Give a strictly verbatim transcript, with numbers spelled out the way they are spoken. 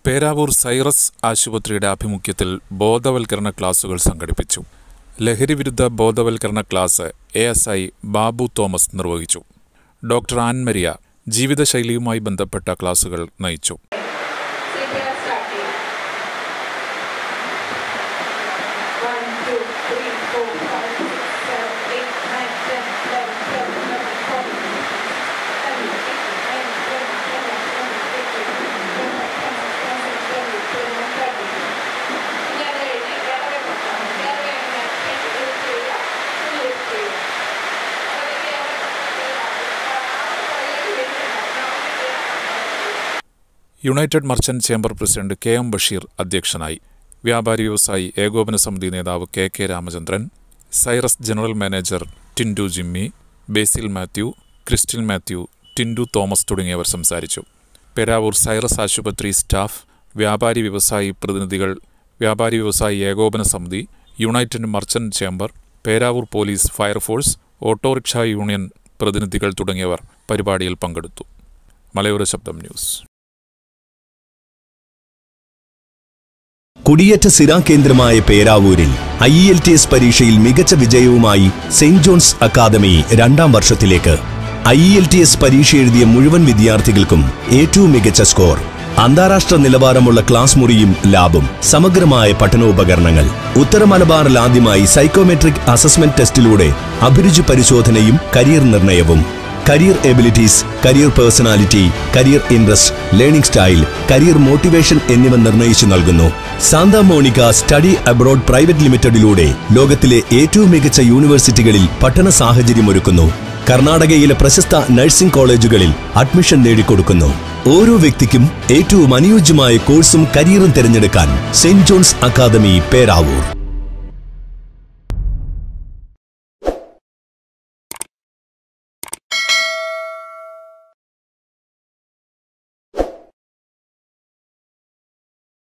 Peravoor Cyrus ആശുപത്രിയുടെ ആഭിമുഖ്യത്തിൽ ബോധവൽക്കരണ ക്ലാസുകൾ സംഘടിപ്പിച്ചു. ലഹരിവിരുദ്ധ ബോധവൽക്കരണ class A S I Babu Thomas നിർവഹിച്ചു. ഡോക്ടർ ആൻമരിയ ജീവിതശൈലിയുമായി ബന്ധപ്പെട്ട ക്ലാസുകൾ നയിച്ചു. United merchant chamber president K M Basheer അധ്യക്ഷനായി. വ്യാപാരി വ്യവസായി ഏകോപന സമിതി നേതാവ് K K Ramachandran, Cyrus general manager Tindu Jimmy, Basil Mathew, Christine Mathew, Tindu Thomas തുടങ്ങിയവർ സംസാരിച്ചു. പേരാവൂർ സൈറസ് ആശുപത്രി സ്റ്റാഫ്, വ്യാപാരി വ്യവസായി പ്രതിനിധികൾ, വ്യാപാരി വ്യവസായി ഏകോപന സമിതി, united merchant chamber, Peravoor police, fire force, autorickshaw union പ്രതിനിധികൾ തുടങ്ങിയവർ പരിപാടിയിൽ പങ്കെടുത്തു. മലയോര ശബ്ദം ന്യൂസ്. കുടിയേറ്റ സ്ഥിരാ കേന്ദ്രമായ പേരാവൂരിൽ I E L T S പരീക്ഷയിൽ മികച്ച വിജയവുമായി സെന്റ് ജോൺസ് അക്കാദമി രണ്ടാം വർഷത്തിലേക്ക്. I E L T S പരീക്ഷ എഴുതിയ മുഴുവൻ വിദ്യാർത്ഥികൾക്കും ഏറ്റവും മികച്ച സ്കോർ, അന്താരാഷ്ട്ര നിലവാരമുള്ള ക്ലാസ് മുറിയും ലാബും, സമഗ്രമായ പഠനോപകരണങ്ങൾ. ഉത്തര മലബാറിൽ ആദ്യമായി സൈക്കോമെട്രിക് അസസ്മെന്റ് ടെസ്റ്റിലൂടെ അഭിരുചി പരിശോധനയും കരിയർ നിർണയവും. Career abilities, career personality, career interest, learning style, career motivation എന്നിവ നിർണയിച്ചു നൽകുന്നു. Santa Monica study abroad private ലിമിറ്റഡിലൂടെ ലോകത്തിലെ ഏറ്റവും മികച്ച യൂണിവേഴ്സിറ്റികളിൽ പഠന സാഹചര്യമൊരുക്കുന്നു. കർണാടകയിലെ പ്രശസ്ത നഴ്സിംഗ് കോളേജുകളിൽ അഡ്മിഷൻ നേടിക്കൊടുക്കുന്നു. ഓരോ വ്യക്തിക്കും ഏറ്റവും അനുയോജ്യമായ കോഴ്സും കരിയറും തിരഞ്ഞെടുക്കാൻ സെന്റ് ജോൺസ് അക്കാദമി പേരാവൂർ.